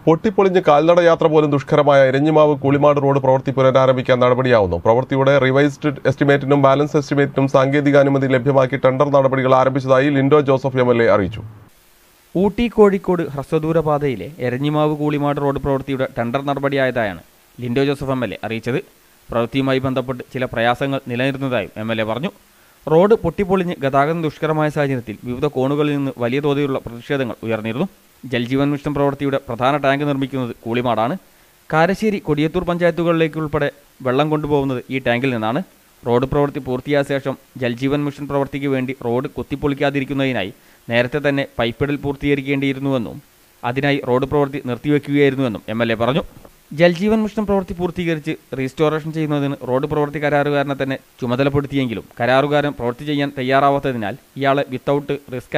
പൊട്ടിപ്പൊളിഞ്ഞ് കാൽനട യാത്ര പോലും ദുഷ്കരമായ എരഞ്ഞിമാവ് കൂളിമാട് റോഡ് പ്രവൃത്തി പുനരാരംഭിക്കാൻ നടപടിയാവുന്നു. പ്രവൃത്തിയുടെ റിവൈസ്ഡ് എസ്റ്റിമേറ്റിനും ബാലൻസ് എസ്റ്റിമേറ്റിനും സാങ്കേതികാനുമതി ലഭ്യമാക്കി ടെൻഡർ നടപടികൾ ആരംഭിച്ചതായി ലിൻഡോ ജോസഫ് MLA അറിയിച്ചു. ഊട്ടി കോഴിക്കോട് ഹ്രസ്വദൂര പാതയിലെ എരഞ്ഞിമാവ് കൂളിമാട് റോഡ് പ്രവൃത്തിയുടെ ടെൻഡർ നടപടിയായതായാണ് ലിൻഡോ ജോസഫ് MLA അറിയിച്ചത്. പ്രവൃത്തിയുമായി ബന്ധപ്പെട്ട് ചില പ്രയാസങ്ങൾ നിലനിർത്തുന്നതായും MLA പറഞ്ഞു. റോഡ് പൊട്ടിപ്പൊളിഞ്ഞ് ഗതാഗതം ദുഷ്കരമായ സാഹചര്യത്തിൽ വിവിധ കോണുകളിൽ നിന്ന് വലിയ തോതിലുള്ള പ്രതിഷേധങ്ങൾ ഉയർന്നിരുന്നു. ജൽജീവൻ മിഷൻ പ്രവൃത്തിയുടെ പ്രധാന ടാങ്ക് നിർമ്മിക്കുന്നത് കൂളിമാടാണ്. കാരശ്ശേരി കൊടിയത്തൂർ പഞ്ചായത്തുകളിലേക്കുൾപ്പെടെ വെള്ളം കൊണ്ടുപോകുന്നത് ഈ ടാങ്കിൽ നിന്നാണ്. റോഡ് പ്രവൃത്തി പൂർത്തിയായ ശേഷം ജൽജീവൻ മിഷൻ പ്രവൃത്തിക്ക് വേണ്ടി റോഡ് കുത്തിപ്പൊളിക്കാതിരിക്കുന്നതിനായി നേരത്തെ തന്നെ പൈപ്പിടൽ പൂർത്തീകരിക്കേണ്ടിയിരുന്നുവെന്നും അതിനായി റോഡ് പ്രവൃത്തി നിർത്തിവെക്കുകയായിരുന്നുവെന്നും MLA പറഞ്ഞു. ജൽജീവൻ മിഷൻ പ്രവൃത്തി പൂർത്തീകരിച്ച് റീസ്റ്റോറേഷൻ ചെയ്യുന്നതിന് റോഡ് പ്രവൃത്തി കരാറുകാരനെ തന്നെ ചുമതലപ്പെടുത്തിയെങ്കിലും കരാറുകാരൻ പ്രവൃത്തി ചെയ്യാൻ തയ്യാറാവാത്തതിനാൽ ഇയാളെ വിത്തൗട്ട് റിസ്ക്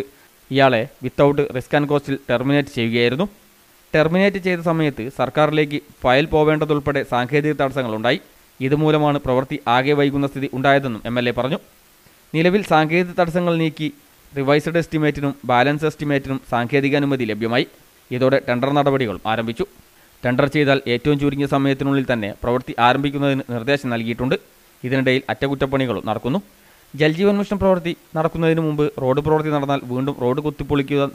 ആൻഡ് കോസ്റ്റിൽ ടെർമിനേറ്റ് ചെയ്യുകയായിരുന്നു. ടെർമിനേറ്റ് ചെയ്ത സമയത്ത് സർക്കാരിലേക്ക് ഫയൽ പോവേണ്ടതുൾപ്പെടെ സാങ്കേതിക തടസ്സങ്ങളുണ്ടായി. ഇതുമൂലമാണ് പ്രവൃത്തി ആകെ വൈകുന്ന സ്ഥിതി ഉണ്ടായതെന്നും MLA പറഞ്ഞു. നിലവിൽ സാങ്കേതിക തടസ്സങ്ങൾ നീക്കി റിവൈസ്ഡ് എസ്റ്റിമേറ്റിനും ബാലൻസ് എസ്റ്റിമേറ്റിനും സാങ്കേതികാനുമതി ലഭ്യമായി. ഇതോടെ ടെൻഡർ നടപടികളും ആരംഭിച്ചു. ടെൻഡർ ചെയ്താൽ ഏറ്റവും ചുരുങ്ങിയ സമയത്തിനുള്ളിൽ തന്നെ പ്രവൃത്തി ആരംഭിക്കുന്നതിന് നിർദ്ദേശം നൽകിയിട്ടുണ്ട്. ഇതിനിടയിൽ അറ്റകുറ്റപ്പണികളും നടക്കുന്നു. ജൽജീവൻ മിഷൻ പ്രവൃത്തി നടക്കുന്നതിന് മുമ്പ് റോഡ് പ്രവൃത്തി നടന്നാൽ വീണ്ടും റോഡ് കുത്തിപ്പൊളിക്കുന്ന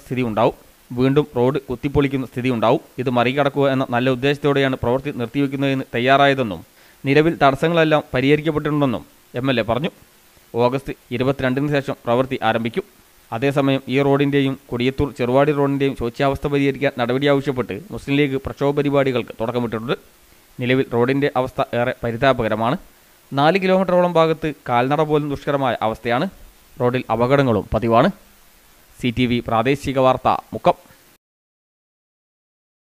സ്ഥിതി ഉണ്ടാവും. ഇത് മറികടക്കുക എന്ന നല്ല ഉദ്ദേശത്തോടെയാണ് പ്രവൃത്തി നിർത്തിവെക്കുന്നതിന് തയ്യാറായതെന്നും നിലവിൽ തടസ്സങ്ങളെല്ലാം പരിഹരിക്കപ്പെട്ടിട്ടുണ്ടെന്നും MLA പറഞ്ഞു. ഓഗസ്റ്റ് 22-ന് ശേഷം പ്രവൃത്തി ആരംഭിക്കും. അതേസമയം ഈ റോഡിൻ്റെയും കൊടിയത്തൂർ ചെറുവാടി റോഡിൻ്റെയും ശോച്യാവസ്ഥ പരിഹരിക്കാൻ നടപടി ആവശ്യപ്പെട്ട് മുസ്ലിം ലീഗ് പ്രക്ഷോഭ പരിപാടികൾക്ക് തുടക്കമിട്ടിട്ടുണ്ട്. നിലവിൽ റോഡിൻ്റെ അവസ്ഥ ഏറെ പരിതാപകരമാണ്. 4 കിലോമീറ്ററോളം ഭാഗത്ത് കാൽനട പോലും ദുഷ്കരമായ അവസ്ഥയാണ്. റോഡിൽ അപകടങ്ങളും പതിവാണ്. CTV പ്രാദേശിക വാർത്ത മുക്കം.